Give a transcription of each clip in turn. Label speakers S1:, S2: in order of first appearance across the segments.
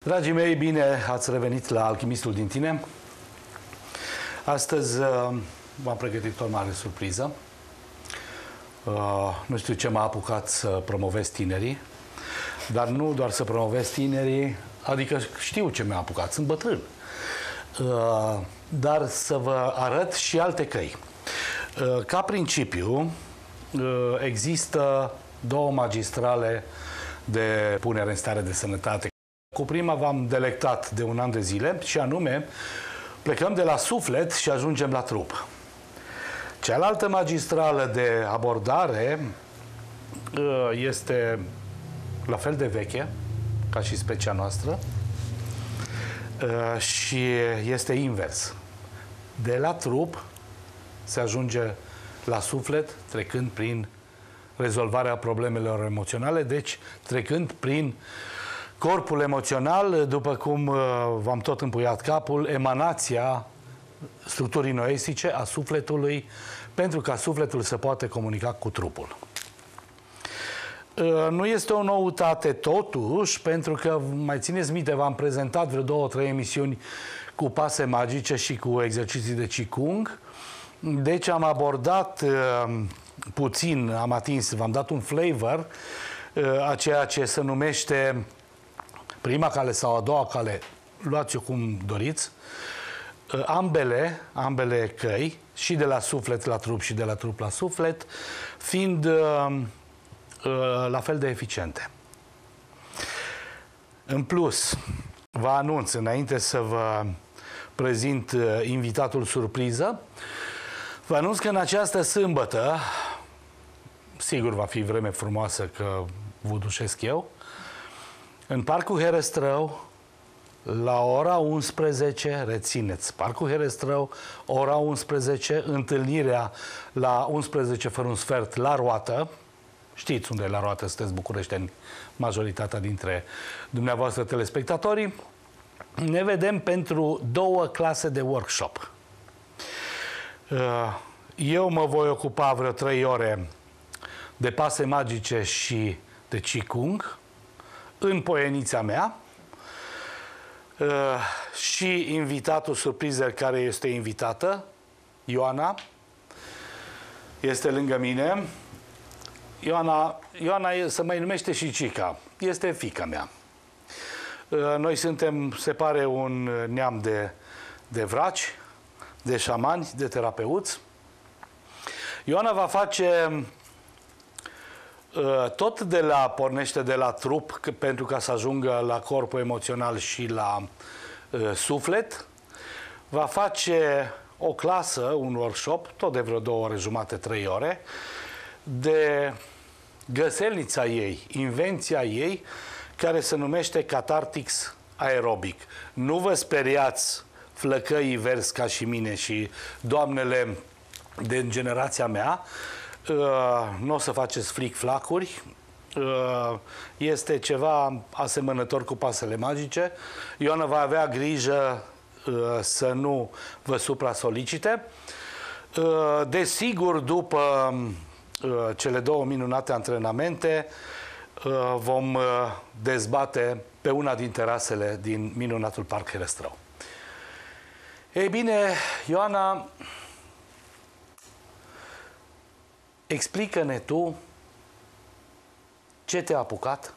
S1: Dragii mei, bine ați revenit la Alchimistul din tine. Astăzi v-am pregătit o mare surpriză. Nu știu ce m-a apucat să promovez tinerii, dar nu doar să promovez tinerii, adică știu ce m-a apucat, sunt bătrân. Dar să vă arăt și alte căi. Ca principiu, există două magistrale de punere în stare de sănătate. Cu prima v-am delectat de un an de zile și anume plecăm de la suflet și ajungem la trup. Cealaltă magistrală de abordare este la fel de veche ca și specia noastră și este invers. De la trup se ajunge la suflet trecând prin rezolvarea problemelor emoționale, deci trecând prin corpul emoțional, după cum v-am tot împuiat capul, emanația structurii noestice a sufletului, pentru ca sufletul să poată comunica cu trupul. Nu este o noutate totuși, pentru că, mai țineți minte, v-am prezentat vreo 2-3 emisiuni cu pase magice și cu exerciții de Qigong. Deci am abordat puțin, am atins, v-am dat un flavor a ceea ce se numește prima cale sau a doua cale, luați-o cum doriți, ambele căi, și de la suflet la trup și de la trup la suflet, fiind la fel de eficiente. În plus, vă anunț, înainte să vă prezint invitatul surpriză, vă anunț că în această sâmbătă, sigur va fi vreme frumoasă că vă dușesc eu, în Parcul Herăstrău, la ora 11, rețineți, Parcul Herăstrău, ora 11, întâlnirea la 11 fără un sfert la Roată. Știți unde e la Roată, sunteți bucureșteni, majoritatea dintre dumneavoastră telespectatorii. Ne vedem pentru 2 clase de workshop. Eu mă voi ocupa vreo 3 ore de pase magice și de Qigong în poienița mea și invitatul surpriză care este invitată, Ioana, este lângă mine. Ioana se mai numește și Cica, este fiica mea. Noi suntem, se pare, un neam de vraci, de șamani, de terapeuți. Ioana va face tot pornește de la trup, pentru ca să ajungă la corpul emoțional și la suflet. Va face o clasă, un workshop, tot de vreo 2 ore jumate, 3 ore, de găselnița ei, invenția ei, care se numește Cathartix Aerobic. Nu vă speriați, flăcăii verzi ca și mine și doamnele din generația mea, nu o să faceți flic-flacuri, este ceva asemănător cu pasele magice. Ioana va avea grijă să nu vă supra-solicite. Desigur, după cele 2 minunate antrenamente, vom dezbate pe una din terasele din minunatul Parc Herăstrău. Ei bine, Ioana, explică-ne tu ce te-a apucat,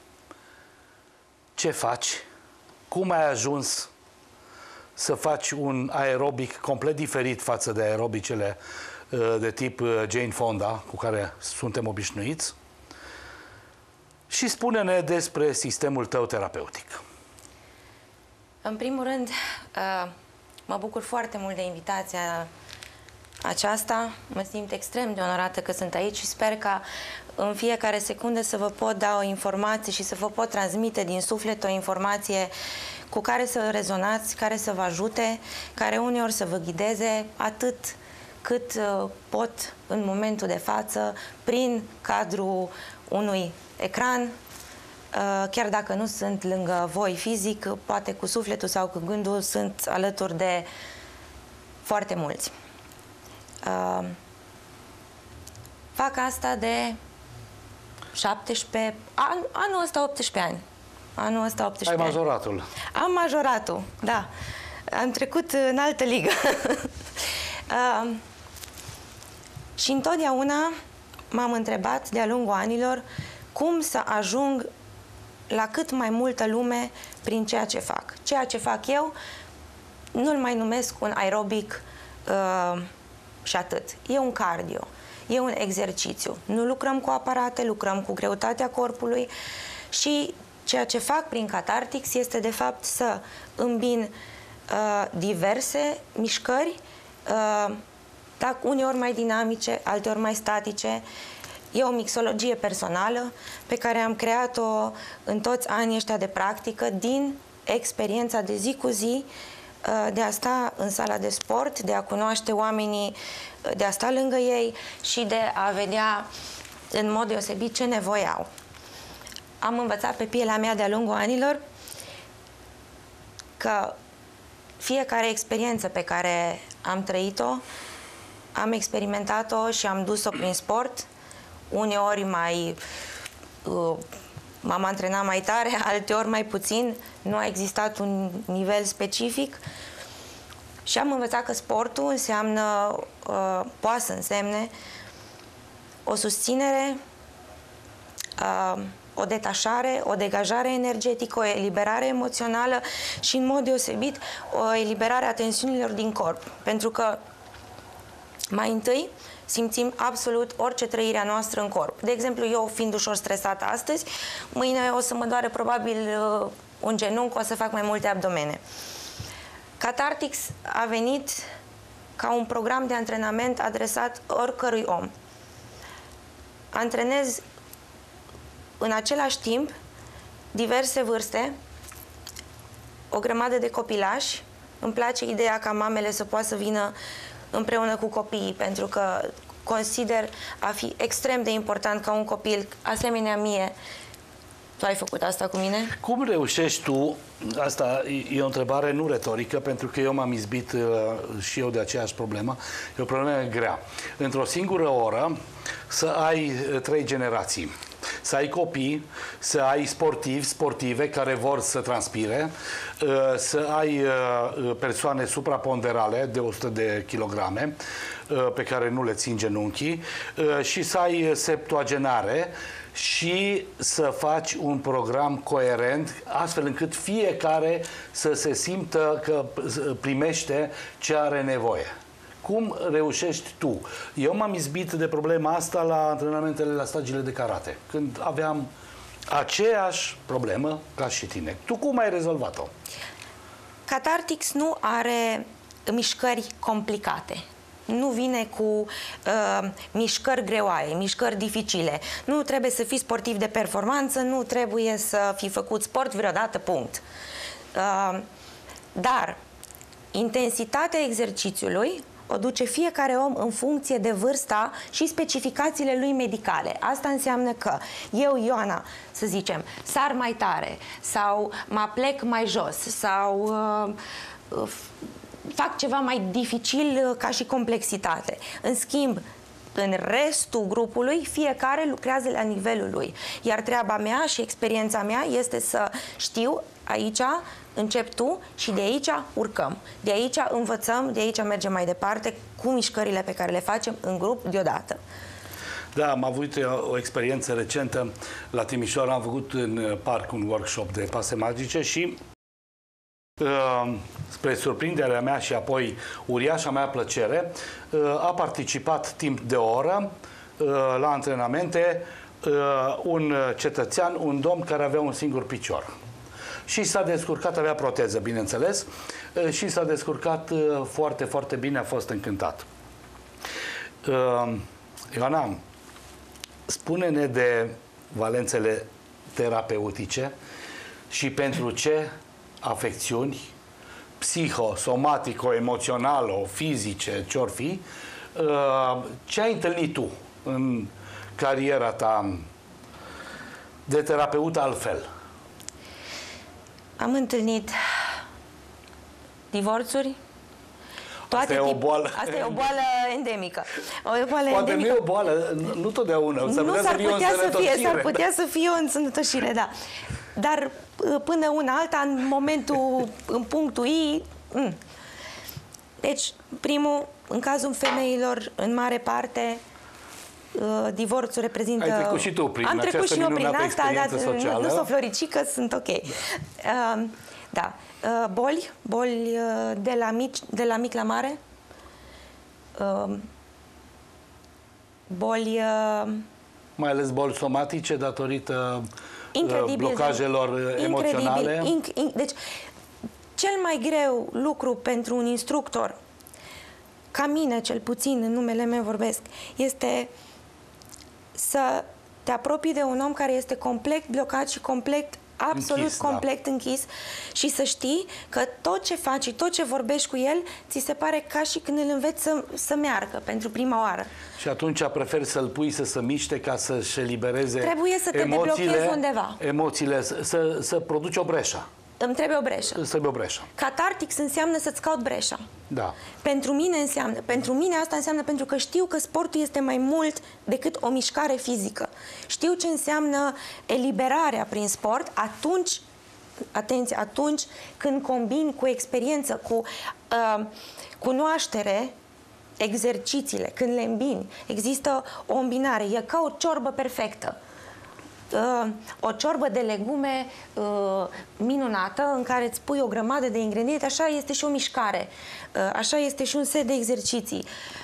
S1: ce faci, cum ai ajuns să faci un aerobic complet diferit față de aerobicele de tip Jane Fonda, cu care suntem obișnuiți, și spune-ne despre sistemul tău terapeutic.
S2: În primul rând, mă bucur foarte mult de invitația aceasta, mă simt extrem de onorată că sunt aici și sper ca în fiecare secundă să vă pot da o informație și să vă pot transmite din suflet o informație cu care să rezonați, care să vă ajute, care uneori să vă ghideze atât cât pot în momentul de față, prin cadrul unui ecran, chiar dacă nu sunt lângă voi fizic, poate cu sufletul sau cu gândul sunt alături de foarte mulți. Fac asta de 17, anul ăsta 18 ani. anul ăsta 18
S1: Ai
S2: ani.
S1: majoratul.
S2: Am majoratul, da. Am trecut în altă ligă. Și întotdeauna m-am întrebat de-a lungul anilor cum să ajung la cât mai multă lume prin ceea ce fac. Ceea ce fac eu nu-l mai numesc un aerobic și atât. E un cardio, e un exercițiu. Nu lucrăm cu aparate, lucrăm cu greutatea corpului și ceea ce fac prin Cathartix este de fapt să îmbin diverse mișcări, uneori mai dinamice, alteori mai statice. E o mixologie personală pe care am creat-o în toți anii ăștia de practică din experiența de zi cu zi, de a sta în sala de sport, de a cunoaște oamenii, de a sta lângă ei și de a vedea în mod deosebit ce nevoie au. Am învățat pe pielea mea de-a lungul anilor că fiecare experiență pe care am trăit-o, am experimentat-o și am dus-o prin sport. Uneori m-am antrenat mai tare, alteori mai puțin, nu a existat un nivel specific și am învățat că sportul înseamnă, poate să însemne o susținere, o detașare, o degajare energetică, o eliberare emoțională și, în mod deosebit, o eliberare a tensiunilor din corp. Pentru că, mai întâi, simțim absolut orice trăire a noastră în corp. De exemplu, eu fiind ușor stresată astăzi, mâine o să mă doare probabil un genunchi, o să fac mai multe abdomene. Cathartix a venit ca un program de antrenament adresat oricărui om. Antrenez în același timp diverse vârste, o grămadă de copilași. Îmi place ideea ca mamele să poată să vină împreună cu copiii, pentru că consider a fi extrem de important ca un copil, asemenea mie, tu ai făcut asta cu mine?
S1: Cum reușești tu, asta e o întrebare nu retorică, pentru că eu m-am izbit și eu de aceeași problemă, e o problemă grea. Într-o singură oră să ai 3 generații. Să ai copii, să ai sportivi, sportive care vor să transpire, să ai persoane supraponderale de 100 de kilograme pe care nu le țin genunchii și să ai septuagenare și să faci un program coerent astfel încât fiecare să se simtă că primește ce are nevoie. Cum reușești tu? Eu m-am izbit de problema asta la antrenamentele, la stagiile de karate, când aveam aceeași problemă ca și tine. Tu cum ai rezolvat-o?
S2: Cathartix nu are mișcări complicate. Nu vine cu mișcări greoaie, mișcări dificile. Nu trebuie să fii sportiv de performanță, nu trebuie să fi făcut sport vreodată, punct. Dar intensitatea exercițiului o duce fiecare om în funcție de vârsta și specificațiile lui medicale. Asta înseamnă că eu, Ioana, să zicem, sar mai tare sau mă plec mai jos sau fac ceva mai dificil ca și complexitate. În schimb, în restul grupului, fiecare lucrează la nivelul lui. Iar treaba mea și experiența mea este să știu, aici încep tu și de aici urcăm. De aici învățăm, de aici mergem mai departe cu mișcările pe care le facem în grup deodată.
S1: Da, am avut o experiență recentă la Timișoara, am făcut în parc un workshop de pase magice și spre surprinderea mea și apoi uriașa mea plăcere, a participat timp de o oră la antrenamente un cetățean, un domn care avea un singur picior. Și s-a descurcat, avea proteză, bineînțeles, și s-a descurcat foarte, foarte bine, a fost încântat. Ioana, spune-ne de valențele terapeutice și pentru ce afecțiuni psiho-somatico-emoționalo-fizice, ce-or fi, ce ai întâlnit tu în cariera ta de terapeut altfel?
S2: Am întâlnit divorțuri.
S1: Asta e o boală.
S2: Asta e o boală endemică. O boală
S1: Poate
S2: endemică.
S1: nu e o boală, nu totdeauna.
S2: S-ar putea să fie o însănătoșire, da. Dar până una alta, în momentul, în punctul I. Deci, primul, în cazul femeilor, în mare parte, divorțul reprezintă...
S1: Ai trecut și tu prin
S2: Am trecut și eu prin asta, dar
S1: socială.
S2: nu s-o floricică, sunt ok. Da. Boli de la mic la mare. Boli...
S1: Mai ales boli somatice datorită blocajelor emoționale.
S2: Deci, cel mai greu lucru pentru un instructor, ca mine cel puțin, în numele meu vorbesc, este să te apropii de un om care este complet blocat și absolut complet închis și să știi că tot ce faci și tot ce vorbești cu el, ți se pare ca și când îl înveți să meargă pentru prima oară.
S1: Și atunci preferi să-l pui să se miște ca să-și elibereze
S2: trebuie să te deblochezi undeva.
S1: Emoțiile, să produci o breșă.
S2: Îmi trebuie o breșă.
S1: Să trebuie o breșă.
S2: Catartic înseamnă să-ți caut breșa.
S1: Da.
S2: Pentru mine asta înseamnă pentru că știu că sportul este mai mult decât o mișcare fizică. Știu ce înseamnă eliberarea prin sport atunci, atenție, atunci când combini cu experiență, cu cunoaștere, exercițiile, când le îmbini. Există o îmbinare, e ca o ciorbă perfectă. O ciorbă de legume minunată în care îți pui o grămadă de ingrediente, așa este și o mișcare, așa este și un set de exerciții.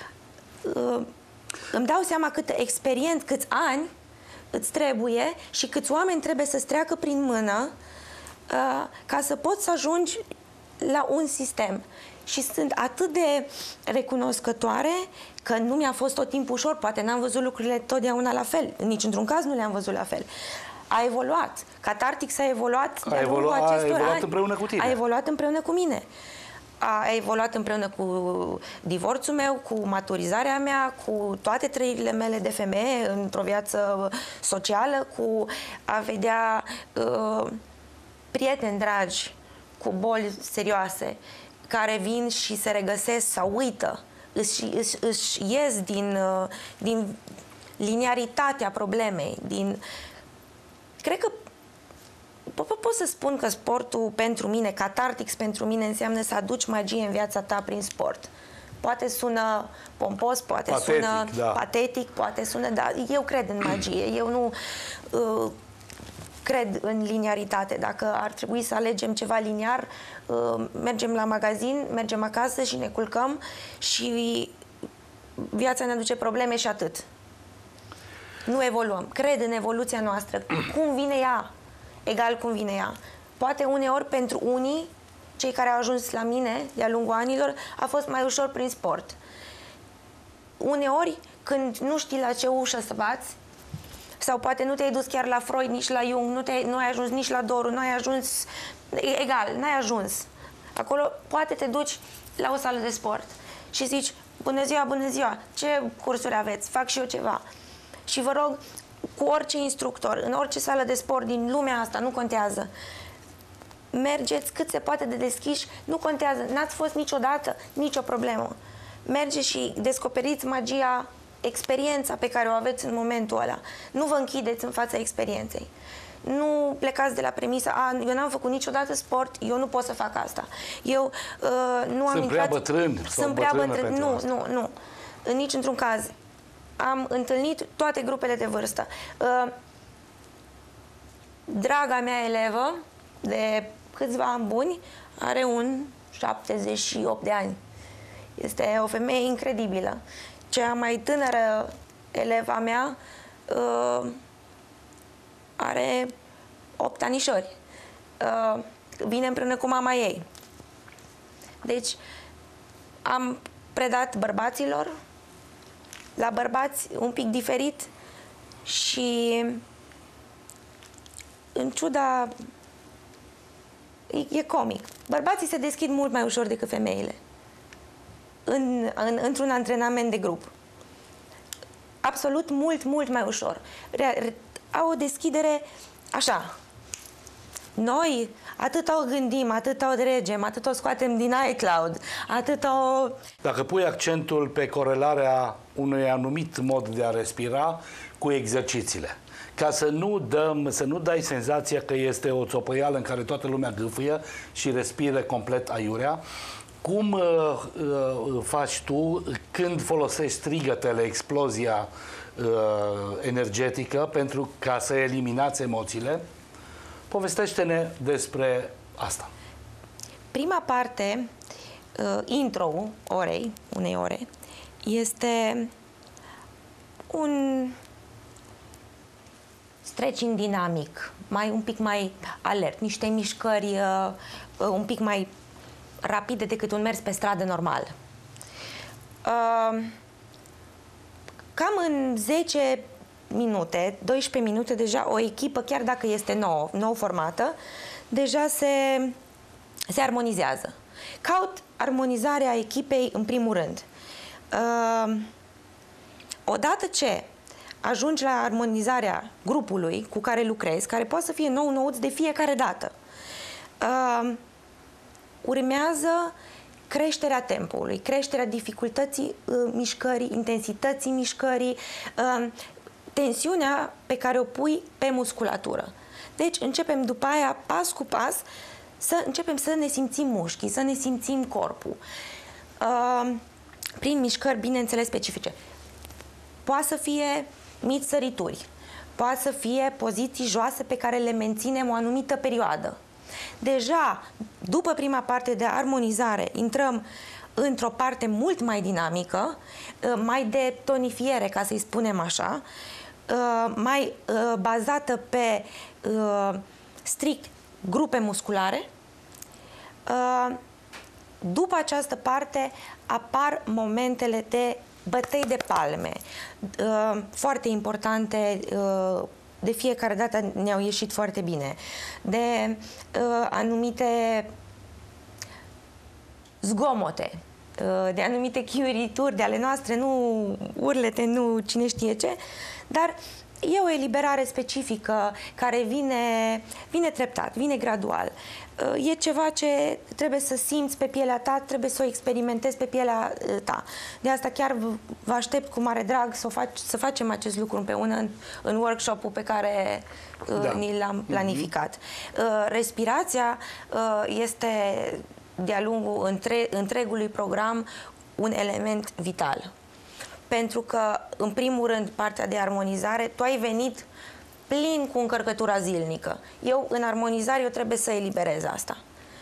S2: Îmi dau seama câți ani îți trebuie și câți oameni trebuie să-ți treacă prin mână ca să poți să ajungi la un sistem. Și sunt atât de recunoscătoare că nu mi-a fost tot timpul ușor, poate n-am văzut lucrurile totdeauna la fel, nici într-un caz nu le-am văzut la fel. A evoluat. Catartic s-a evoluat de-a lungul acestor ani.
S1: Împreună cu tine.
S2: A evoluat împreună cu mine. A evoluat împreună cu divorțul meu, cu maturizarea mea, cu toate trăirile mele de femeie într-o viață socială, cu a vedea prieteni dragi cu boli serioase care vin și se regăsesc sau uită, își ies din linearitatea problemei. Cred că pot să spun că sportul pentru mine, Catartic pentru mine, înseamnă să aduci magie în viața ta prin sport. Poate sună pompos, poate sună patetic, poate sună... Dar eu cred în magie. Eu nu cred în linearitate. Dacă ar trebui să alegem ceva liniar, mergem la magazin, mergem acasă și ne culcăm și viața ne aduce probleme și atât. Nu evoluăm. Cred în evoluția noastră. Cum vine ea? Egal cum vine ea. Poate uneori pentru unii, cei care au ajuns la mine de-a lungul anilor, a fost mai ușor prin sport. Uneori, când nu știi la ce ușă să bați, sau poate nu te-ai dus chiar la Freud, nici la Jung, nu ai ajuns nici la Doru, nu ai ajuns... Egal, n-ai ajuns. Acolo poate te duci la o sală de sport și zici, bună ziua, ce cursuri aveți? Fac și eu ceva. Și vă rog, cu orice instructor, în orice sală de sport din lumea asta, nu contează. Mergeți cât se poate de deschiși, nu contează, n-ați fost niciodată, nicio problemă. Mergeți și descoperiți magia, experiența pe care o aveți în momentul ăla. Nu vă închideți în fața experienței. Nu plecați de la premisa, eu n-am făcut niciodată sport, eu nu pot să fac asta. Eu nu am intrat...
S1: prea bătrân sau bătrână pentru asta.
S2: Nu. În nici într-un caz. Am întâlnit toate grupele de vârstă. Draga mea elevă, de câțiva ani buni, are un 78 de ani. Este o femeie incredibilă. Cea mai tânără eleva mea are 8 anișori. Vine împreună cu mama ei. Deci, am predat bărbaților, la bărbați un pic diferit și în ciuda... E comic. Bărbații se deschid mult mai ușor decât femeile într-un antrenament de grup. Absolut mult mai ușor. Au o deschidere așa. Noi atât o gândim, atât o dregem, atât o scoatem din iCloud, atât o...
S1: Dacă pui accentul pe corelarea unui anumit mod de a respira cu exercițiile, ca să nu dai senzația că este o țopăială în care toată lumea gâfâie și respiră complet aiurea. Cum faci tu când folosești strigătele, explozia energetică pentru ca să eliminați emoțiile? Povestește-ne despre asta.
S2: Prima parte, intro-ul unei ore, este un stretching dinamic, un pic mai alert, niște mișcări un pic mai rapide decât un mers pe stradă normal. Cam în 10 minute, 12 minute, deja o echipă, chiar dacă este nou formată, deja se armonizează. Caut armonizarea echipei în primul rând. Odată ce ajungi la armonizarea grupului cu care lucrezi, care poate să fie nou-nouț de fiecare dată, urmează creșterea tempoului, creșterea dificultății mișcării, intensității mișcării, tensiunea pe care o pui pe musculatură. Deci începem după aia, pas cu pas, să începem să ne simțim mușchii, să ne simțim corpul. Prin mișcări, bineînțeles, specifice. Poate să fie mici sărituri, poate să fie poziții joase pe care le menținem o anumită perioadă. Deja, după prima parte de armonizare, intrăm într-o parte mult mai dinamică, mai de tonifiere, ca să-i spunem așa, mai bazată pe strict grupe musculare. După această parte apar momentele de bătăi de palme, foarte importante, de fiecare dată ne-au ieșit foarte bine, de anumite zgomote, de anumite chiurituri de ale noastre, nu urlete, nu cine știe ce, dar e o eliberare specifică care vine treptat, vine gradual. E ceva ce trebuie să simți pe pielea ta, trebuie să o experimentezi pe pielea ta. De asta chiar vă aștept cu mare drag să facem acest lucru împreună în workshop-ul pe care ni l-am planificat. Respirația este de-a lungul întregului program un element vital. Pentru că, în primul rând, partea de armonizare, tu ai venit plin cu încărcătura zilnică. Eu, în armonizare, eu trebuie să eliberez asta.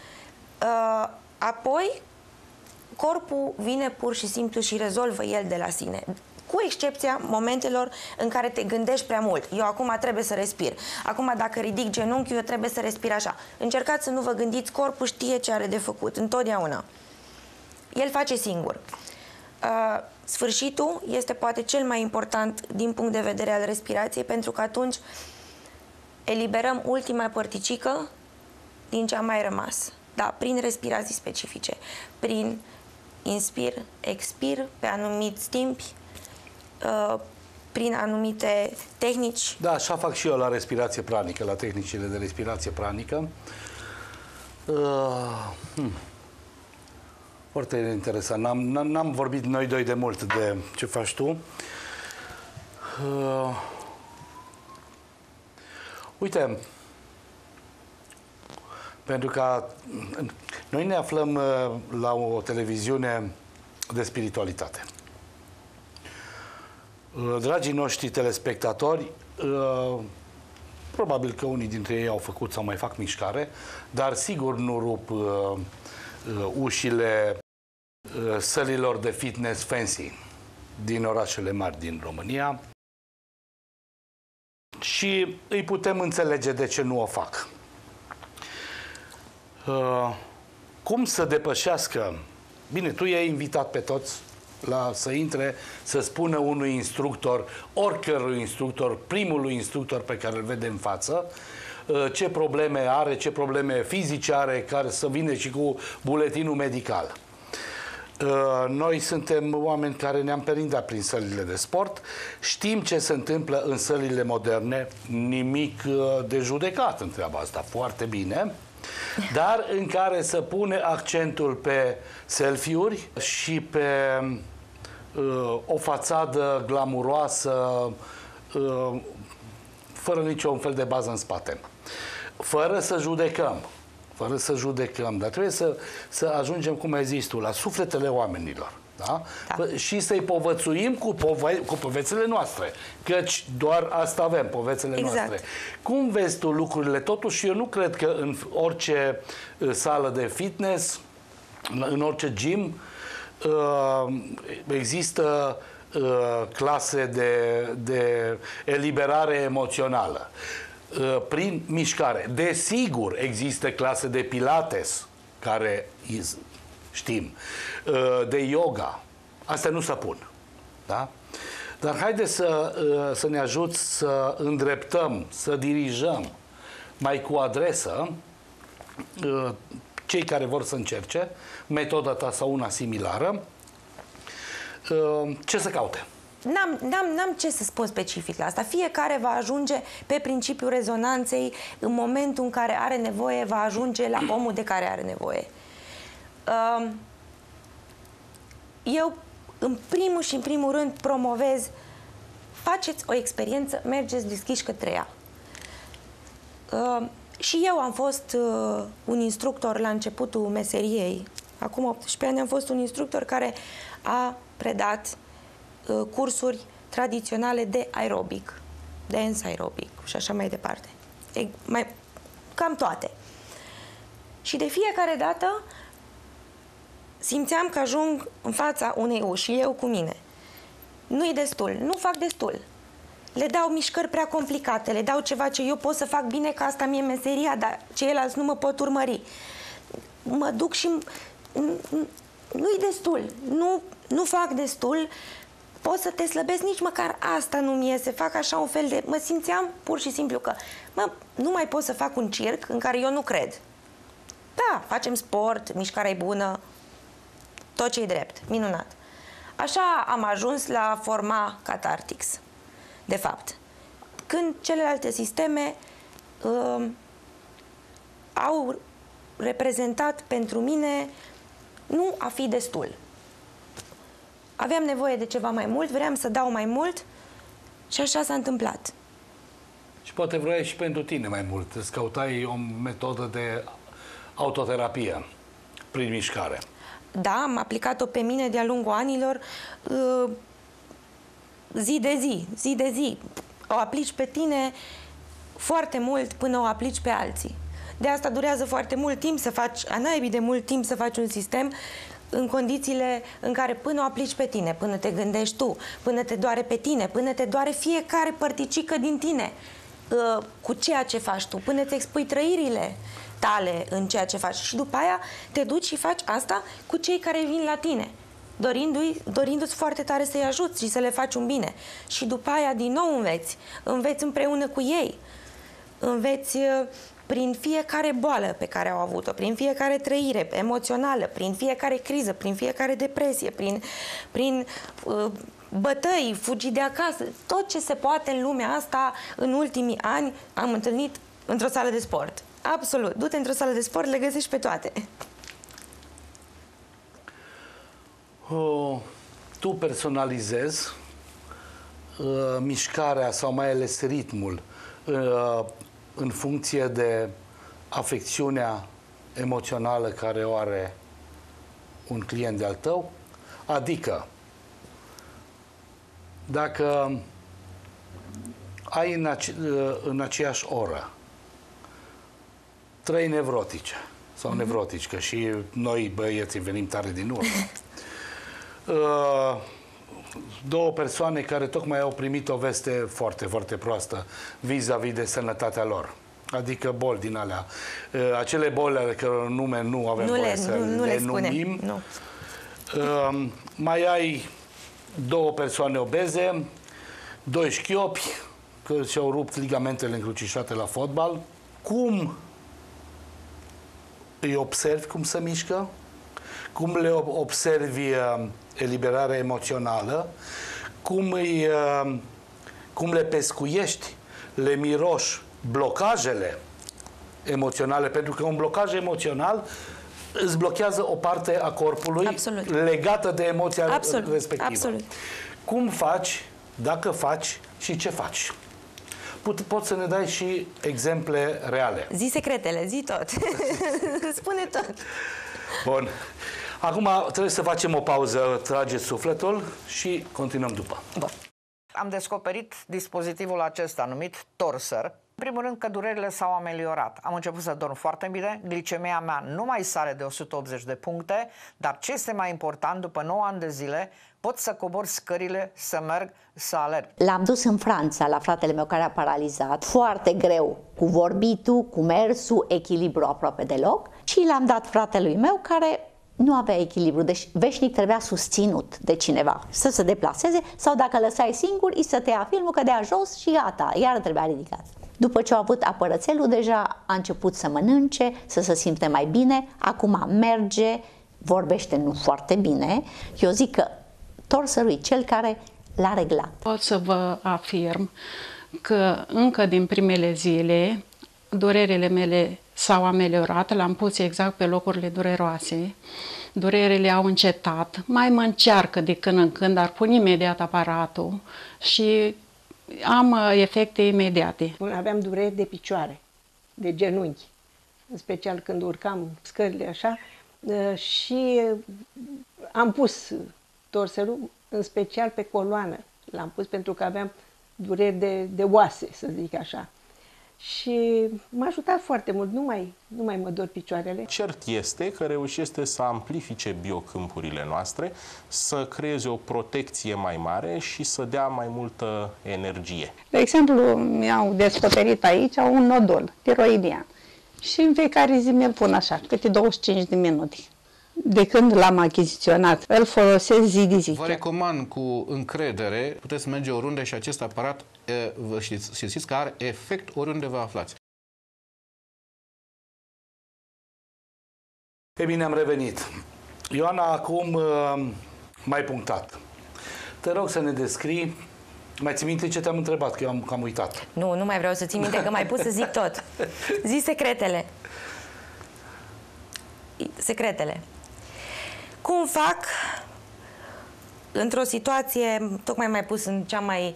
S2: Apoi, corpul vine pur și simplu și rezolvă el de la sine. Cu excepția momentelor în care te gândești prea mult. Eu acum trebuie să respir. Acum, dacă ridic genunchiul, eu trebuie să respir așa. Încercați să nu vă gândiți, corpul știe ce are de făcut, întotdeauna. El face singur. Sfârșitul este poate cel mai important din punct de vedere al respirației, pentru că atunci eliberăm ultima părticică din ce a mai rămas. Da, prin respirații specifice, prin inspir, expir, pe anumiți timpi, prin anumite tehnici.
S1: Da, așa fac și eu la respirație pranică, la tehnicile de respirație pranică. Foarte interesant. N-am vorbit noi doi de mult de ce faci tu. Uite, pentru că noi ne aflăm la o televiziune de spiritualitate. Dragii noștri telespectatori, probabil că unii dintre ei au făcut sau mai fac mișcare, dar sigur nu rup ușile sălilor de fitness fancy din orașele mari din România și îi putem înțelege de ce nu o fac. Cum să depășească? Bine, tu i-ai invitat pe toți să intre, să spună unui instructor, oricărui instructor, primului instructor pe care îl vede în față, ce probleme are, ce probleme fizice are, care să vină și cu buletinul medical. Noi suntem oameni care ne-am perindat prin sălile de sport, știm ce se întâmplă în sălile moderne, nimic de judecat în treaba asta, foarte bine, dar în care să pune accentul pe selfie-uri și pe o fațadă glamuroasă, fără niciun fel de bază în spate. Fără să judecăm, dar trebuie să ajungem, cum ai zis tu, la sufletele oamenilor. Da? Da. Și să-i povățuim cu povețile noastre, căci doar asta avem, povețele noastre. Cum vezi tu lucrurile? Totuși, eu nu cred că în orice sală de fitness, în orice gym, există clase de eliberare emoțională prin mișcare. Desigur, există clase de pilates, care știm, de yoga. Astea nu se pun. Da? Dar haideți să ne ajut să îndreptăm, să dirijăm mai cu adresă cei care vor să încerce metoda ta sau una similară, ce să caute.
S2: N-am ce să spun specific la asta. Fiecare va ajunge pe principiul rezonanței. În momentul în care are nevoie, va ajunge la omul de care are nevoie. Eu, în primul rând, promovez: faceți o experiență, mergeți deschiși către ea. Și eu am fost un instructor la începutul meseriei. Acum 18 ani am fost un instructor care a predat cursuri tradiționale de aerobic, dance aerobic și așa mai departe. Cam toate. Și de fiecare dată simțeam că ajung în fața unei uși, eu cu mine. Nu-i destul, nu fac destul. Le dau mișcări prea complicate, le dau ceva ce eu pot să fac bine, că asta mi-e meseria, dar ceilalți nu mă pot urmări. Mă duc și nu-i destul, nu fac destul, pot să te slăbesc, nici măcar asta nu-mi iese, fac așa un fel de... Mă simțeam pur și simplu că nu mai pot să fac un circ în care eu nu cred. Da, facem sport, mișcarea e bună, tot ce-i drept, minunat. Așa am ajuns la forma Cathartics, de fapt. Când celelalte sisteme au reprezentat pentru mine nu a fi destul. Aveam nevoie de ceva mai mult, vreau să dau mai mult și așa s-a întâmplat.
S1: Și poate vrei și pentru tine mai mult. Îți căutai o metodă de autoterapie prin mișcare.
S2: Da, am aplicat-o pe mine de-a lungul anilor, zi de zi. O aplici pe tine foarte mult până o aplici pe alții. De asta durează foarte mult timp să faci, anaibii de mult timp să faci un sistem în condițiile în care până o aplici pe tine, până te gândești tu, până te doare pe tine, până te doare fiecare părticică din tine cu ceea ce faci tu, până îți expui trăirile tale în ceea ce faci. Și după aia te duci și faci asta cu cei care vin la tine, dorindu-ți foarte tare să-i ajuți și să le faci un bine. Și după aia din nou înveți împreună cu ei, înveți prin fiecare boală pe care au avut-o, prin fiecare trăire emoțională, prin fiecare criză, prin fiecare depresie, prin bătăi, fugi de acasă, tot ce se poate în lumea asta în ultimii ani am întâlnit într-o sală de sport. Absolut. Du-te într-o sală de sport, le găsești pe toate.
S1: Tu personalizezi mișcarea sau mai ales ritmul în funcție de afecțiunea emoțională care o are un client de-al tău? Adică, dacă ai în aceeași oră 3 nevrotice sau nevrotici, că și noi băieții venim tare din urmă, 2 persoane care tocmai au primit o veste foarte, foarte proastă vis-a-vis de sănătatea lor. Adică boli din alea. Acele boli ale căror nume nu avem voie să le numim. Nu. Mai ai 2 persoane obeze, 2 șchiopi, că și-au rupt ligamentele încrucișate la fotbal. Cum îi observi cum se mișcă? Cum le observi eliberarea emoțională? Cum le pescuiești? Le miroși blocajele emoționale? Pentru că un blocaj emoțional îți blochează o parte a corpului. Absolut. Legată de emoția respectivă. Absolut. Cum faci, dacă faci și ce faci? Poți să ne dai și exemple reale.
S2: Zi secretele, zi tot. Spune tot.
S1: Bun. Acum trebuie să facem o pauză, trageți sufletul și continuăm după.
S2: Bun.
S3: Am descoperit dispozitivul acesta numit Torser. În primul rând că durerile s-au ameliorat. Am început să dorm foarte bine, glicemia mea nu mai sare de 180 de puncte, dar ce este mai important, după 9 ani de zile, pot să cobor scările, să merg, să alerg.
S4: L-am dus în Franța la fratele meu care a paralizat, foarte greu, cu vorbitul, cu mersul, echilibru aproape deloc, și l-am dat fratelui meu care nu avea echilibru, deci veșnic trebuia susținut de cineva să se deplaseze, sau dacă lăsai singur, îi să te ia filmul, cădea jos și gata, iar trebuia ridicat. După ce a avut apărățelul, deja a început să mănânce, să se simte mai bine, acum merge, vorbește nu foarte bine. Eu zic că Torserul e cel care l-a reglat.
S5: Pot să vă afirm că încă din primele zile durerile mele s-au ameliorat, l-am pus exact pe locurile dureroase, durerile au încetat, mai mă încearcă de când în când, dar pun imediat aparatul și am efecte imediate.
S6: Aveam dureri de picioare, de genunchi, în special când urcam scările așa, și am pus Torserul, în special pe coloană. L-am pus pentru că aveam dureri de oase, să zic așa. Și m-a ajutat foarte mult, nu mai mă dor picioarele.
S7: Cert este că reușește să amplifice biocâmpurile noastre, să creeze o protecție mai mare și să dea mai multă energie.
S6: De exemplu, mi-au descoperit aici un nodul tiroidian și în fiecare zi mi-l pun așa, câte 25 de minute. De când l-am achiziționat, îl folosesc zi de zi.
S8: Vă recomand cu încredere, puteți merge oriunde și acest aparat, știți că are efect oriunde vă aflați.
S1: E bine, am revenit. Ioana, acum m-ai punctat. Te rog să ne descrii. Mai ții minte ce te-am întrebat, că eu am cam uitat.
S2: Nu mai vreau să ții minte, că m-ai pus să zic tot. Zi secretele. Secretele. Cum fac într-o situație, tocmai m-ai pus în cea mai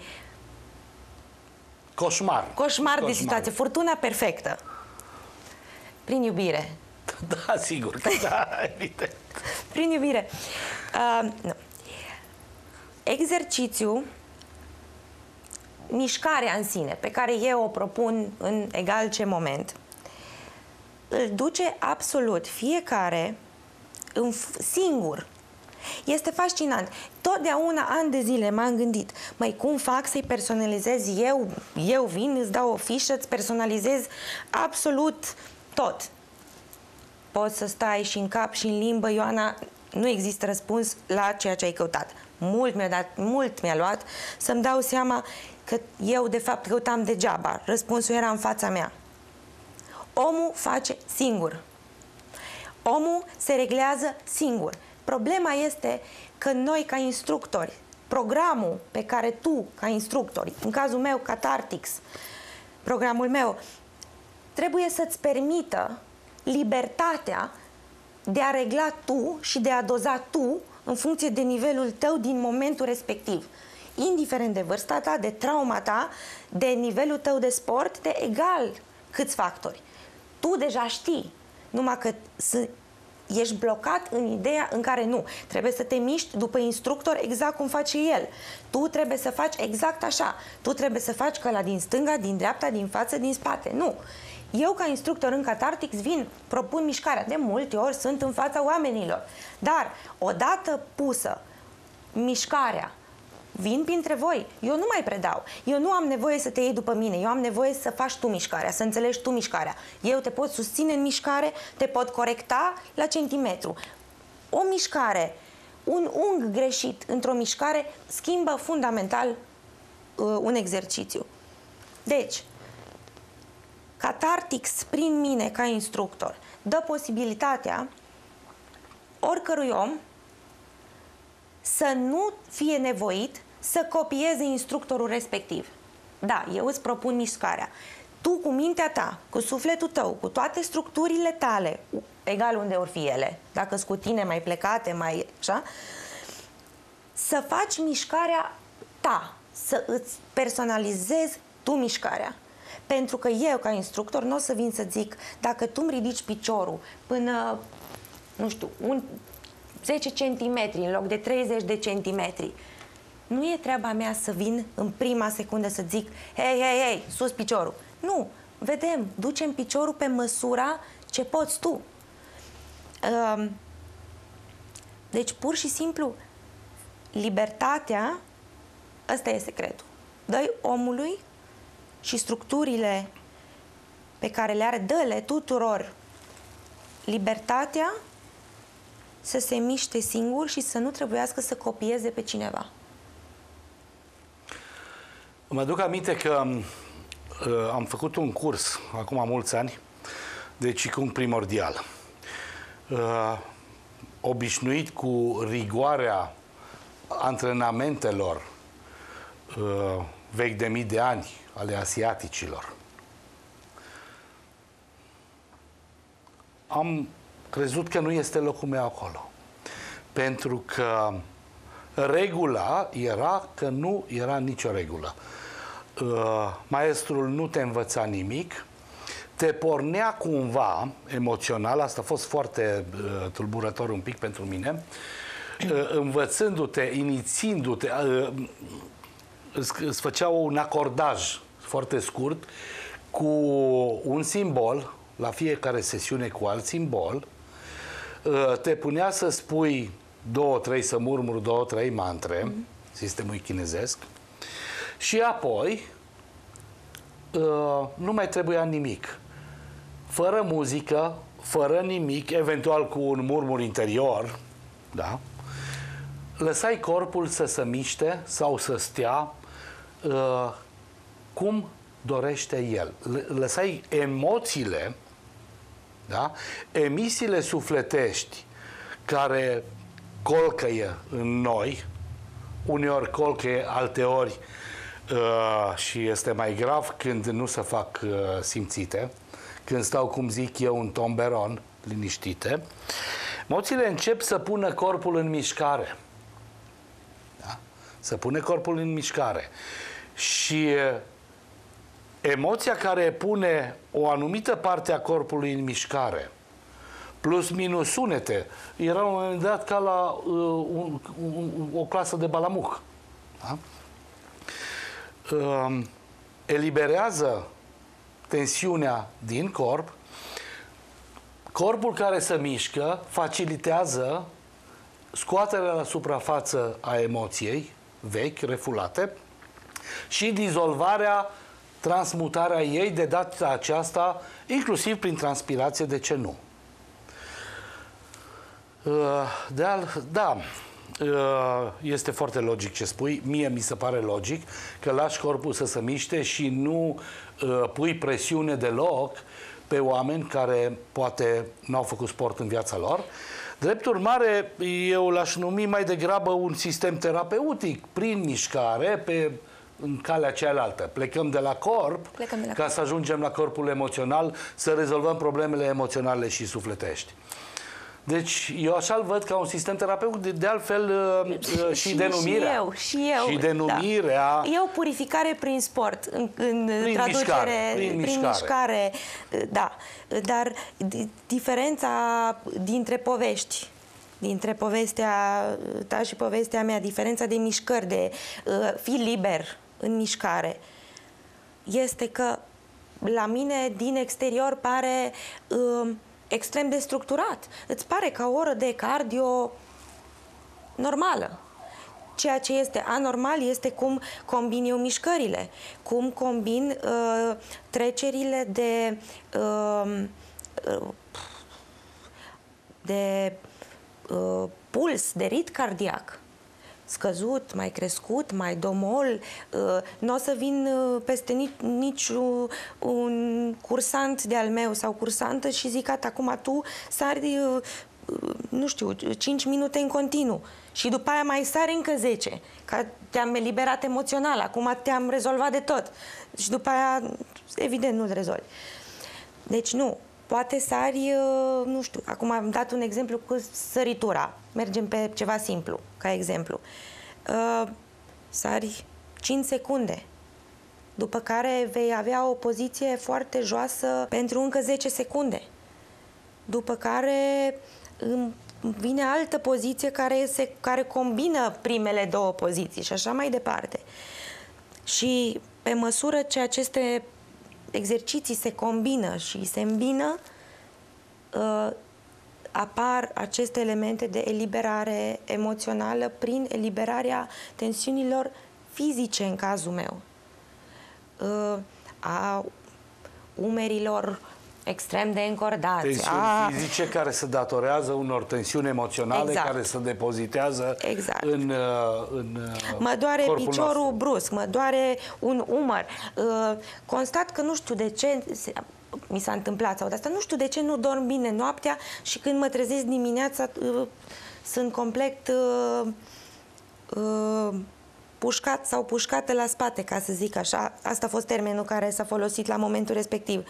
S2: coșmar de situație, furtuna perfectă. Prin iubire.
S1: Da, sigur că da, evident.
S2: Prin iubire. Nu. Exercițiu, mișcarea în sine, pe care eu o propun în egal ce moment, îl duce absolut fiecare singur. Este fascinant. Totdeauna, ani de zile, m-am gândit, măi, cum fac să-i personalizez eu? Eu vin, îți dau o fișă, îți personalizez absolut tot. Poți să stai și în cap și în limbă, Ioana, nu există răspuns la ceea ce ai căutat. Mult mi-a luat să-mi dau seama că eu, de fapt, căutam degeaba. Răspunsul era în fața mea. Omul face singur. Omul se reglează singur. Problema este că noi, ca instructori, programul pe care tu, ca instructori, în cazul meu, Catartix, programul meu, trebuie să-ți permită libertatea de a regla tu și de a doza tu în funcție de nivelul tău din momentul respectiv. Indiferent de vârsta ta, de trauma ta, de nivelul tău de sport, de egal câți factori. Tu deja știi, numai că ești blocat în ideea în care nu. Trebuie să te miști după instructor exact cum face el. Tu trebuie să faci exact așa. Tu trebuie să faci că la din stânga, din dreapta, din față, din spate. Nu. Eu, ca instructor în Catartix, vin, propun mișcarea. De multe ori sunt în fața oamenilor. Dar, odată pusă mișcarea, vin printre voi. Eu nu mai predau. Eu nu am nevoie să te iei după mine. Eu am nevoie să faci tu mișcarea, să înțelegi tu mișcarea. Eu te pot susține în mișcare, te pot corecta la centimetru. O mișcare, un unghi greșit într-o mișcare schimbă fundamental un exercițiu. Deci, Catartix, prin mine ca instructor, dă posibilitatea oricărui om să nu fie nevoit să copieze instructorul respectiv. Da, eu îți propun mișcarea. Tu, cu mintea ta, cu sufletul tău, cu toate structurile tale, egal unde or fi ele, dacă-s cu tine mai plecate, mai așa, să faci mișcarea ta, să îți personalizezi tu mișcarea. Pentru că eu, ca instructor, nu o să vin să zic, dacă tu îmi ridici piciorul până, nu știu, 10 cm în loc de 30 de centimetri, nu e treaba mea să vin în prima secundă să zic, hei, sus piciorul. Nu, vedem, ducem piciorul pe măsura ce poți tu. Deci, pur și simplu, libertatea, ăsta e secretul. Dă-i omului și structurile pe care le are, dă-le tuturor libertatea să se miște singur și să nu trebuiască să copieze pe cineva.
S1: Mă aduc aminte că am făcut un curs, acum mulți ani, de Qigong primordial. Obișnuit cu rigoarea antrenamentelor vechi de mii de ani ale asiaticilor. Am crezut că nu este locul meu acolo. Pentru că regula era că nu era nicio regulă. Maestrul nu te învăța nimic, te pornea cumva emoțional, asta a fost foarte tulburător un pic pentru mine, învățându-te, inițiindu-te, îți făcea un acordaj foarte scurt cu un simbol, la fiecare sesiune cu alt simbol, te punea să spui 2-3, să murmuri 2-3 mantre, sistemul chinezesc, și apoi nu mai trebuia nimic. Fără muzică, fără nimic, eventual cu un murmur interior, da? Lăsai corpul să se miște sau să stea cum dorește el. Lăsai emoțiile, da? Emisiile sufletești care colcăie în noi, uneori colcăie, alteori și este mai grav când nu se fac simțite, când stau, cum zic eu, un tomberon, liniștite, emoțiile încep să pună corpul în mișcare. Da? Să pune corpul în mișcare. Și emoția care pune o anumită parte a corpului în mișcare, plus minus sunete, era un moment dat ca la o clasă de balamuc. Da? Eliberează tensiunea din corp, corpul care se mișcă facilitează scoaterea la suprafață a emoției vechi, refulate, și dizolvarea, transmutarea ei de data aceasta, inclusiv prin transpirație, de ce nu? Da, este foarte logic ce spui. Mie mi se pare logic că lași corpul să se miște și nu pui presiune deloc pe oameni care poate n-au făcut sport în viața lor. Drept urmare, eu l-aș numi mai degrabă un sistem terapeutic prin mișcare în calea cealaltă. Plecăm de la corp ca să ajungem la corpul emoțional, să rezolvăm problemele emoționale și sufletești. Deci, eu așa-l văd ca un sistem terapeutic, de altfel și denumirea.
S2: Și eu.
S1: Și denumirea.
S2: Da. E o purificare prin sport, în traducere, prin mișcare. Da. Dar diferența dintre povești, dintre povestea ta și povestea mea, diferența de mișcări, de fi liber în mișcare, este că la mine, din exterior, pare extrem de structurat. Îți pare ca o oră de cardio normală. Ceea ce este anormal este cum combin eu mișcările, cum combin trecerile de puls, de ritm cardiac. Scăzut, mai crescut, mai domol. Nu o să vin peste nici un cursant de-al meu sau cursantă și zic, acum tu sari, nu știu, 5 minute în continuu și după aia mai sari încă 10, că te-am eliberat emoțional, acum te-am rezolvat de tot. Și după aia, evident, nu-l rezolvi. Deci nu. Poate sari, nu știu, acum am dat un exemplu cu săritura. Mergem pe ceva simplu, ca exemplu. Sari 5 secunde. după care vei avea o poziție foarte joasă pentru încă 10 secunde, după care vine altă poziție care combină primele două poziții și așa mai departe. Și pe măsură ce aceste exerciții se combină și se îmbină, apar aceste elemente de eliberare emoțională prin eliberarea tensiunilor fizice, în cazul meu, a umerilor extrem de încordați.
S1: Tensiuni fizice care se datorează unor tensiuni emoționale, exact, care se depozitează, exact, în
S2: mă doare piciorul nostru brusc, mă doare un umăr. Constat că nu știu de ce mi s-a întâmplat sau de asta, nu știu de ce nu dorm bine noaptea și când mă trezesc dimineața sunt complet pușcat sau pușcată la spate, ca să zic așa. Asta a fost termenul care s-a folosit la momentul respectiv.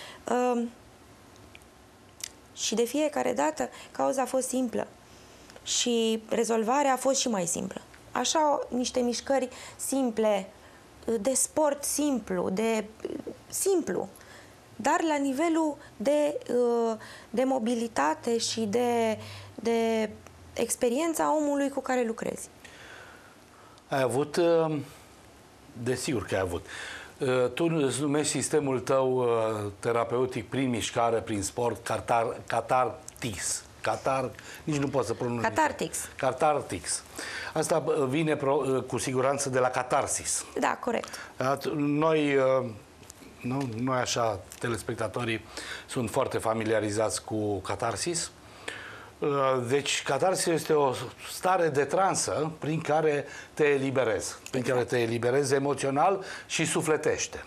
S2: Și de fiecare dată cauza a fost simplă și rezolvarea a fost și mai simplă. Așa, niște mișcări simple, de sport simplu, dar la nivelul de mobilitate și de experiența omului cu care lucrezi.
S1: Ai avut, desigur că ai avut. Tu îți numești sistemul tău terapeutic prin mișcare, prin sport, Catartix. Nici nu pot să pronunț. Catartix. Asta vine cu siguranță de la catarsis.
S2: Da, corect.
S1: Noi așa, telespectatorii sunt foarte familiarizați cu catarsis. Deci, catarsis este o stare de transă prin care te eliberezi, care te eliberezi emoțional și sufletește.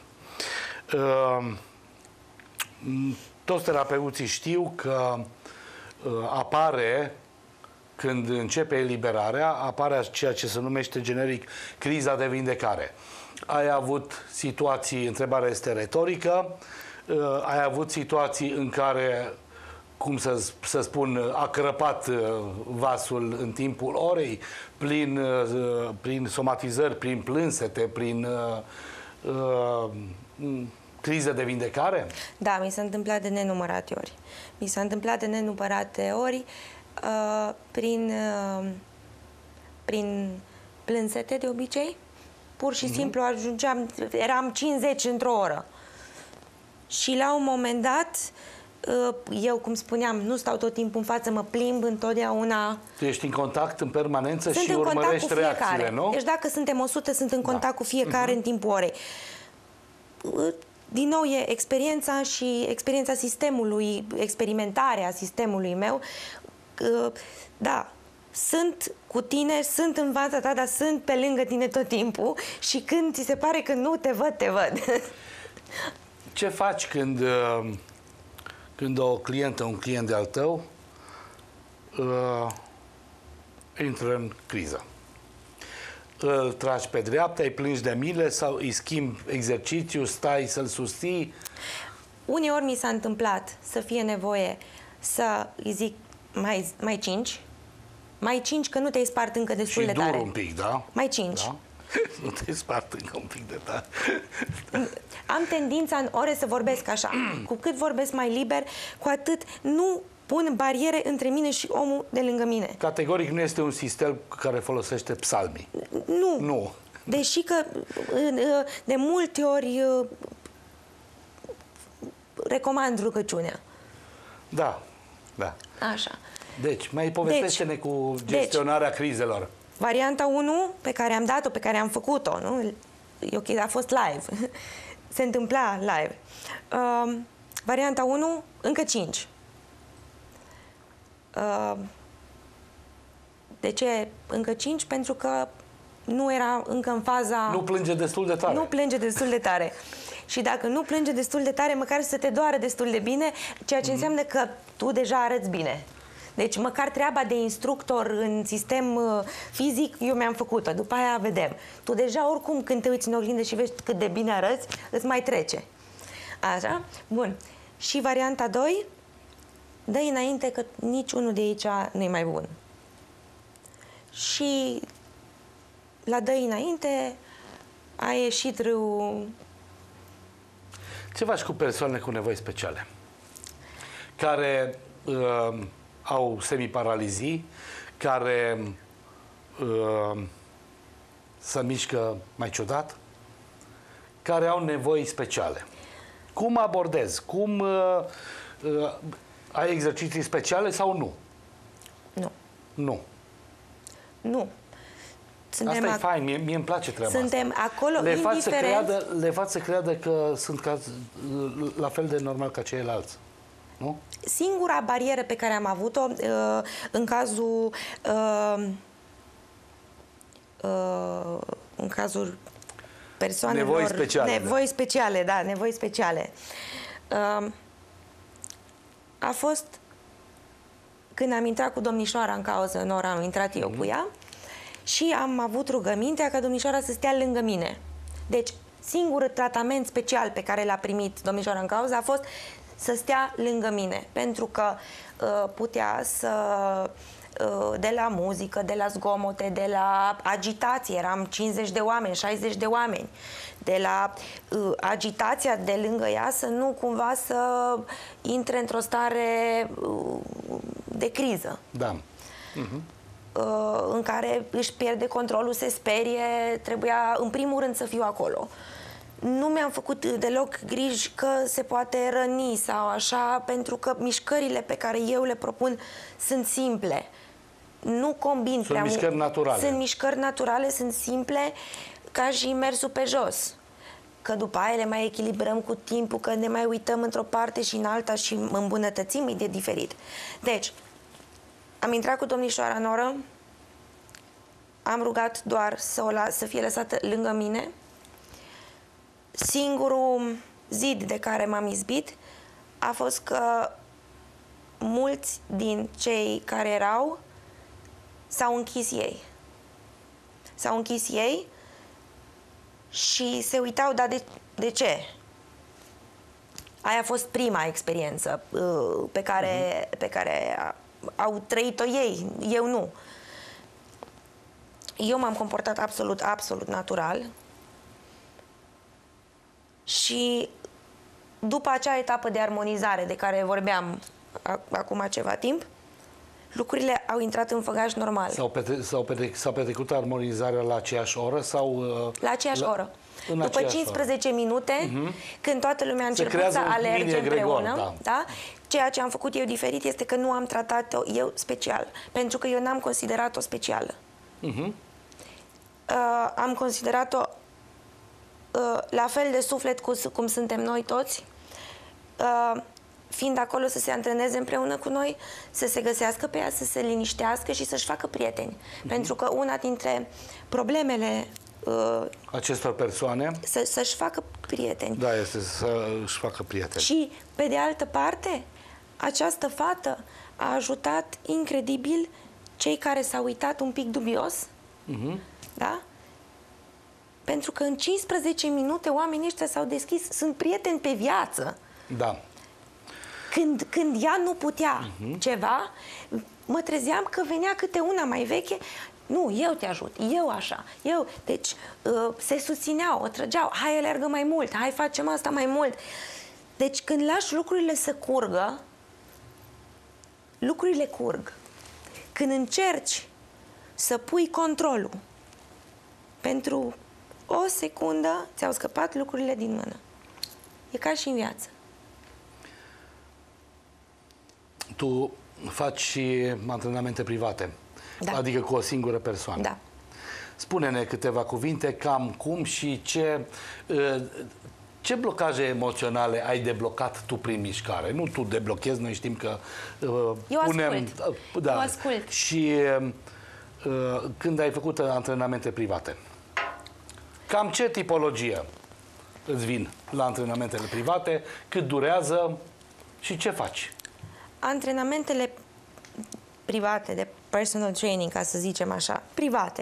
S1: Toți terapeuții știu că apare, când începe eliberarea, apare ceea ce se numește generic criza de vindecare. Ai avut situații, întrebarea este retorică, ai avut situații în care, cum să spun, a crăpat vasul în timpul orei, prin somatizări, prin plânsete, prin crize de vindecare?
S2: Da, mi s-a întâmplat de nenumărate ori. Mi s-a întâmplat de nenumărate ori prin plânsete, de obicei. Pur și simplu eram 50 într-o oră. Și la un moment dat, eu, cum spuneam, nu stau tot timpul în față, mă plimb întotdeauna.
S1: Tu ești în contact în permanență și urmărești reacțiile, nu?
S2: Deci dacă suntem 100, sunt în contact cu fiecare în timpul orei. Din nou, e experiența și experiența sistemului, experimentarea sistemului meu. Da, sunt cu tine, sunt în fața ta, dar sunt pe lângă tine tot timpul și când ți se pare că nu te văd, te văd.
S1: Ce faci când o clientă, un client de-al tău intră în criză? Îl tragi pe dreapta, îi plângi de milă sau îi schimbi exercițiul, stai să-l susții?
S2: Uneori mi s-a întâmplat să fie nevoie să îi zic mai 5, că nu te-ai spart încă destul de tare.
S1: Și dur un pic, da?
S2: Mai 5.
S1: Da? Nu te-ai spart încă un pic de tare.
S2: Am tendința în ore să vorbesc așa. Cu cât vorbesc mai liber, cu atât nu pun bariere între mine și omul de lângă mine.
S1: Categoric nu este un sistem care folosește psalmii. Nu.
S2: Deși că de multe ori recomand rugăciunea.
S1: Da.
S2: Așa.
S1: Deci, mai povestește-ne cu gestionarea crizelor.
S2: Varianta 1 pe care am dat-o, pe care am făcut-o, nu? Ok, a fost live. Se întâmpla live. Varianta 1, încă 5. De ce încă 5? Pentru că nu era încă în faza...
S1: Nu plânge destul de tare.
S2: Nu plânge destul de tare. Și dacă nu plânge destul de tare, măcar să te doară destul de bine, ceea ce înseamnă că tu deja arăți bine. Deci măcar treaba de instructor în sistem fizic, eu mi-am făcut-o. După aia vedem. Tu deja, oricum, când te uiți în oglindă și vezi cât de bine arăți, îți mai trece. Așa? Bun. Și varianta 2, dă-i înainte că niciunul de aici nu e mai bun. Și la dă-i înainte a ieșit râul
S1: Ce faci cu persoanele cu nevoi speciale? Care au semiparalizii, care se mișcă mai ciudat, care au nevoi speciale. Cum abordezi? Ai exerciții speciale sau nu?
S2: Nu.
S1: Nu.
S2: Nu.
S1: Asta e fain, mie îmi place treaba
S2: suntem
S1: asta.
S2: acolo indiferent.
S1: Le fac să creadă că sunt la fel de normal ca ceilalți. Nu?
S2: Singura barieră pe care am avut-o în cazul persoanelor...
S1: Nevoi speciale.
S2: Nevoi speciale, da, nevoi speciale. A fost când am intrat cu domnișoara în cauză, în ora am intrat eu cu ea, și am avut rugămintea ca domnișoara să stea lângă mine. Deci, singurul tratament special pe care l-a primit domnișoara în cauză a fost să stea lângă mine, pentru că putea să, de la muzică, de la zgomote, de la agitație, eram 50 de oameni, 60 de oameni, de la agitația de lângă ea să nu cumva să intre într-o stare de criză.
S1: Da.
S2: În care își pierde controlul, se sperie, trebuia în primul rând să fiu acolo. Nu mi-am făcut deloc griji că se poate răni sau așa, pentru că mișcările pe care eu le propun sunt simple. Nu combin prea mult.
S1: Sunt mișcări naturale.
S2: Sunt mișcări naturale, sunt simple, ca și mersul pe jos. Că după aia le mai echilibrăm cu timpul, că ne mai uităm într-o parte și în alta și îmbunătățim, e de diferit. Deci, am intrat cu domnișoara în oră, am rugat doar să fie lăsată lângă mine. Singurul zid de care m-am izbit a fost că mulți din cei care erau s-au închis ei. S-au închis ei și se uitau, dar de ce? Aia a fost prima experiență pe care au trăit-o ei, eu nu. Eu m-am comportat absolut natural și după acea etapă de armonizare de care vorbeam acum ceva timp, lucrurile au intrat în făgaș normal.
S1: S-a petrecut armonizarea la aceeași oră sau...
S2: La aceeași oră. După 15 minute, când toată lumea a început să alerge împreună, da? Ceea ce am făcut eu diferit este că nu am tratat-o eu special, pentru că eu n-am considerat-o specială. Am considerat-o la fel de suflet cum suntem noi toți, fiind acolo să se antreneze împreună cu noi, să se găsească pe ea, să se liniștească și să-și facă prieteni. Pentru că una dintre problemele
S1: acestor persoane
S2: să-și facă prieteni.
S1: Da, este să-și facă prieteni.
S2: Și, pe de altă parte, această fată a ajutat incredibil cei care s-au uitat un pic dubios, da? Pentru că în 15 minute oamenii ăștia s-au deschis, sunt prieteni pe viață.
S1: Da.
S2: Când ea nu putea ceva, mă trezeam că venea câte una mai veche. Nu, eu te ajut, eu așa, eu. Deci se susțineau, o trăgeau, hai alergă mai mult, hai facem asta mai mult. Deci când lași lucrurile să curgă, lucrurile curg. Când încerci să pui controlul, pentru o secundă ți-au scăpat lucrurile din mână. E ca și în viață.
S1: Tu faci și antrenamente private,
S2: da.
S1: Adică cu o singură persoană.
S2: Da.
S1: Spune-ne câteva cuvinte, cam cum și ce blocaje emoționale ai deblocat tu prin mișcare? Nu tu deblochezi, noi știm că
S2: eu ascult.
S1: Da.
S2: Eu ascult.
S1: Și când ai făcut antrenamente private, cam ce tipologie îți vin la antrenamentele private, cât durează și ce faci?
S2: Antrenamentele private, de personal training, ca să zicem așa, private,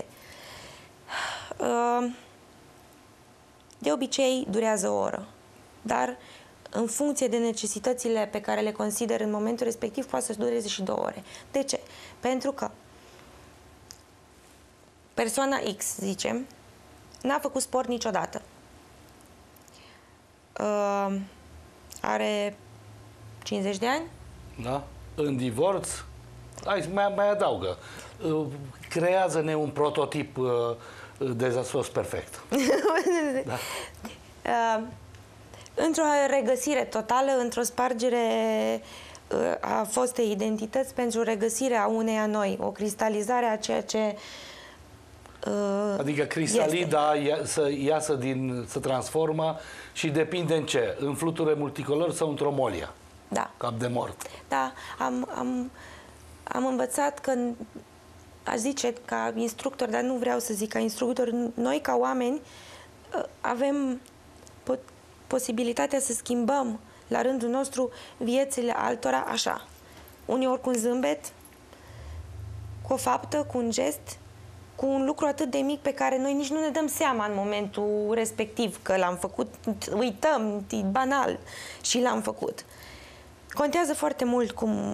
S2: de obicei durează o oră, dar în funcție de necesitățile pe care le consider în momentul respectiv, poate să dureze și 2 ore. De ce? Pentru că persoana X, zicem, n-a făcut sport niciodată. are 50 de ani.
S1: Da? În divorț, hai, mai adaugă. Creează-ne un prototip dezastros perfect. Da.
S2: Într-o regăsire totală, într-o spargere a fostei identități pentru regăsirea uneia noi, o cristalizare a ceea ce
S1: adică cristalida să iasă să transformă și depinde în ce? În fluture multicolori sau într-o molia?
S2: Da.
S1: Cap de mort.
S2: Da, am învățat că, aș zice ca instructor, dar nu vreau să zic ca instructor, noi ca oameni avem posibilitatea să schimbăm la rândul nostru viețile altora așa. Uneori cu un zâmbet, cu o faptă, cu un gest, cu un lucru atât de mic pe care noi nici nu ne dăm seama în momentul respectiv că l-am făcut, uităm, e banal și l-am făcut. Contează foarte mult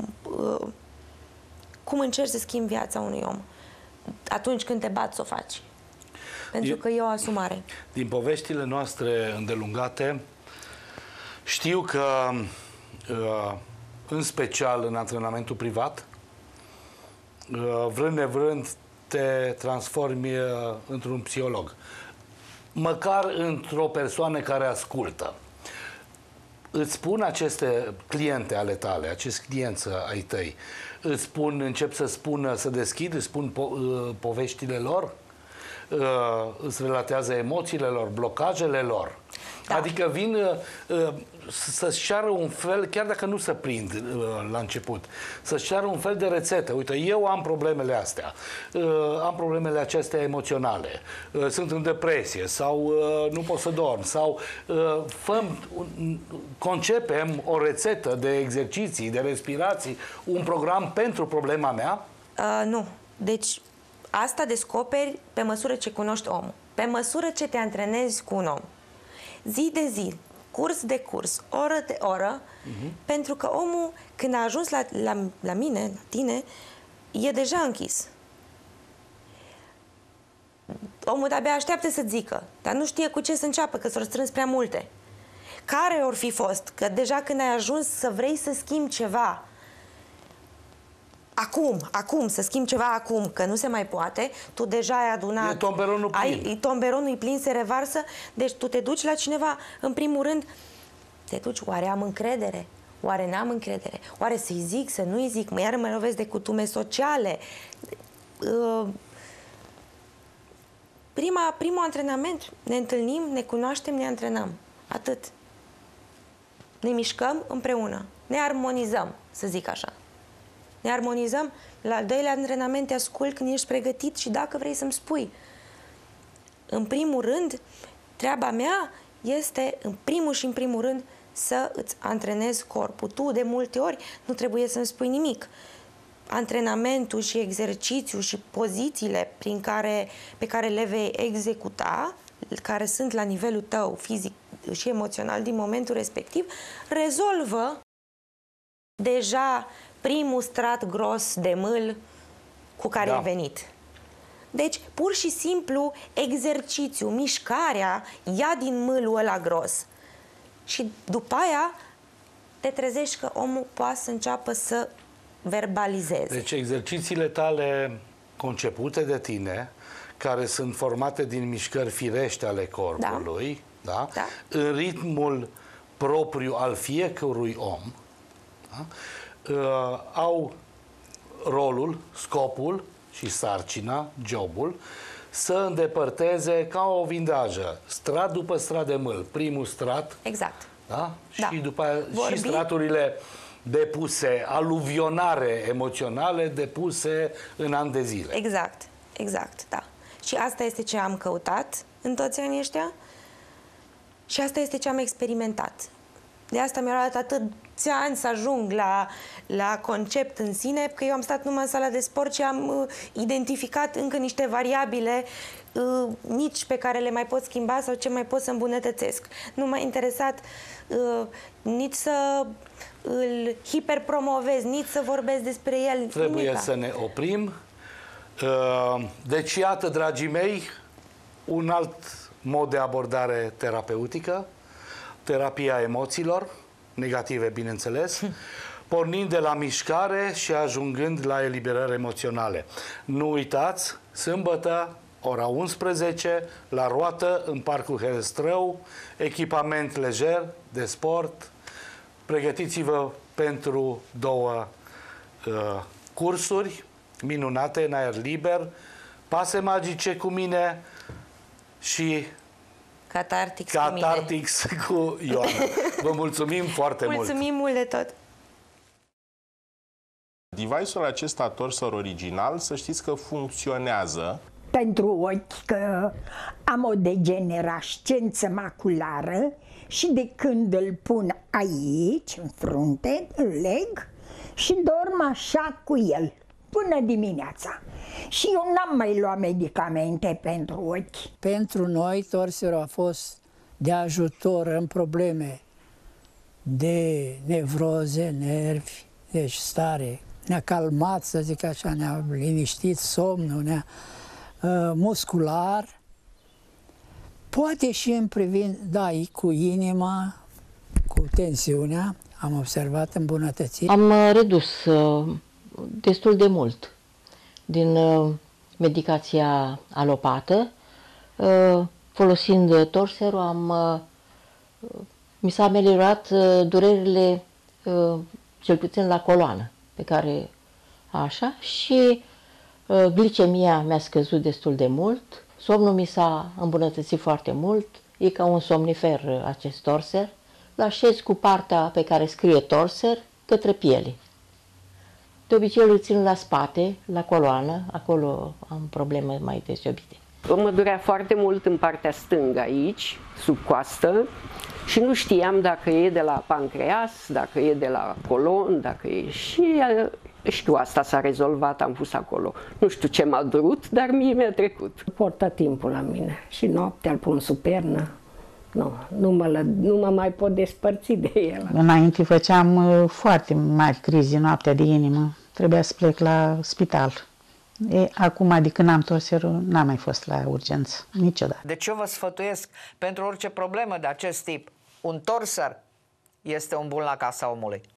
S2: cum încerci să schimbi viața unui om atunci când te bați să o faci. Pentru că e o asumare.
S1: Din poveștile noastre îndelungate, știu că, în special în antrenamentul privat, vrând nevrând, te transformi într-un psiholog. Măcar într-o persoană care ascultă. Îți spun aceste cliente ale tale, acești clienți ai tăi, încep să spună, să deschid, îți spun poveștile lor, îți relatează emoțiile lor, blocajele lor. Da. Adică vin să-și ceară un fel, chiar dacă nu se prind la început, să-și ceară un fel de rețetă. Uite, eu am problemele astea, am problemele acestea emoționale, sunt în depresie sau nu pot să dorm sau concepem o rețetă de exerciții, de respirații, un program pentru problema mea?
S2: Nu. Deci asta descoperi pe măsură ce cunoști omul. Pe măsură ce te antrenezi cu un om. Zi de zi, curs de curs, oră de oră, pentru că omul, când a ajuns la mine, la tine, e deja închis. Omul de-abia așteaptă să zică, dar nu știe cu ce să înceapă, că s-au strâns prea multe. Care or fi fost? Că deja când ai ajuns să vrei să schimbi ceva, acum, să schimbi ceva acum, că nu se mai poate, tu deja ai adunat...
S1: E tomberonul plin.
S2: Tomberonul e plin, se revarsă, deci tu te duci la cineva, în primul rând, te duci, oare am încredere? Oare n-am încredere? Oare să-i zic, să nu-i zic? Iar mă lovesc de cutume sociale. Primul antrenament, ne întâlnim, ne cunoaștem, ne antrenăm. Atât. Ne mișcăm împreună. Ne armonizăm, să zic așa. Ne armonizăm. La al doilea antrenament te ascult când ești pregătit și dacă vrei să-mi spui. În primul rând, treaba mea este, în primul rând, să îți antrenezi corpul. Tu, de multe ori, nu trebuie să-mi spui nimic. Antrenamentul și exercițiul și pozițiile pe care le vei executa, care sunt la nivelul tău fizic și emoțional din momentul respectiv, rezolvă deja primul strat gros de mâl cu care ai venit. Deci, pur și simplu, exercițiul, mișcarea ia din mâlul ăla gros. Și după aia te trezești că omul poate să înceapă să verbalizeze.
S1: Deci exercițiile tale concepute de tine, care sunt formate din mișcări firește ale corpului, da? Da? În ritmul propriu al fiecărui om, da? Au rolul, scopul și sarcina, jobul, să îndepărteze ca o vindajă, strat după strat de mâl. Primul strat,
S2: exact.
S1: Da? Da. Și după aia și straturile depuse, aluvionare emoționale depuse în ani de zile.
S2: Exact, exact, da. Și asta este ce am căutat în toți anii ăștia și asta este ce am experimentat. De asta mi-a luat atâția ani să ajung la concept în sine, că eu am stat numai în sala de sport și am identificat încă niște variabile mici pe care le mai pot schimba sau ce mai pot să îmbunătățesc. Nu m-a interesat nici să îl hiperpromovez, nici să vorbesc despre el.
S1: Trebuie nimica. Să ne oprim. Deci, iată, dragii mei, un alt mod de abordare terapeutică, terapia emoțiilor, negative, bineînțeles, pornind de la mișcare și ajungând la eliberări emoționale. Nu uitați, sâmbătă, ora 11, la Roată, în Parcul Herăstrău, echipament lejer de sport. Pregătiți-vă pentru 2 cursuri minunate în aer liber, pase magice cu mine și Catartix cu Ioana. Vă mulțumim foarte mult!
S2: Mulțumim mult de tot!
S7: Device-ul acesta Torsor original, să știți că funcționează
S9: pentru ochi, că am o degenerascență maculară și de când îl pun aici, în frunte, îl leg și dorm așa cu el până dimineața. Și eu n-am mai luat medicamente pentru ochi.
S10: Pentru noi, Torserul a fost de ajutor în probleme de nevroze, nervi, deci stare. Ne-a calmat, să zic așa, ne-a liniștit somnul, muscular. Poate și în privind, da, cu inima, cu tensiunea, am observat îmbunătățiri.
S11: Am redus destul de mult din medicația alopată. Folosind Torserul, mi s-a ameliorat durerile, cel puțin la coloană, pe care așa, și glicemia mi-a scăzut destul de mult, somnul mi s-a îmbunătățit foarte mult, e ca un somnifer acest Torser. L-așez cu partea pe care scrie Torser către piele. De obicei îl țin la spate, la coloană, acolo am probleme mai deosebite.
S12: Mă durea foarte mult în partea stângă aici, sub coastă, și nu știam dacă e de la pancreas, dacă e de la colon, dacă e... Și știu, asta s-a rezolvat, am pus acolo. Nu știu ce m-a durut, dar mie mi-a trecut.
S6: Portă timpul la mine și noaptea îl pun sub pernă. Nu mă mai pot despărți de el.
S5: Înainte făceam foarte mari crize noaptea de inimă. Trebuia să plec la spital. Acum, de când am Torserul, n-am mai fost la urgență, niciodată.
S3: Deci eu vă sfătuiesc, pentru orice problemă de acest tip, un Torser este un bun la casa omului.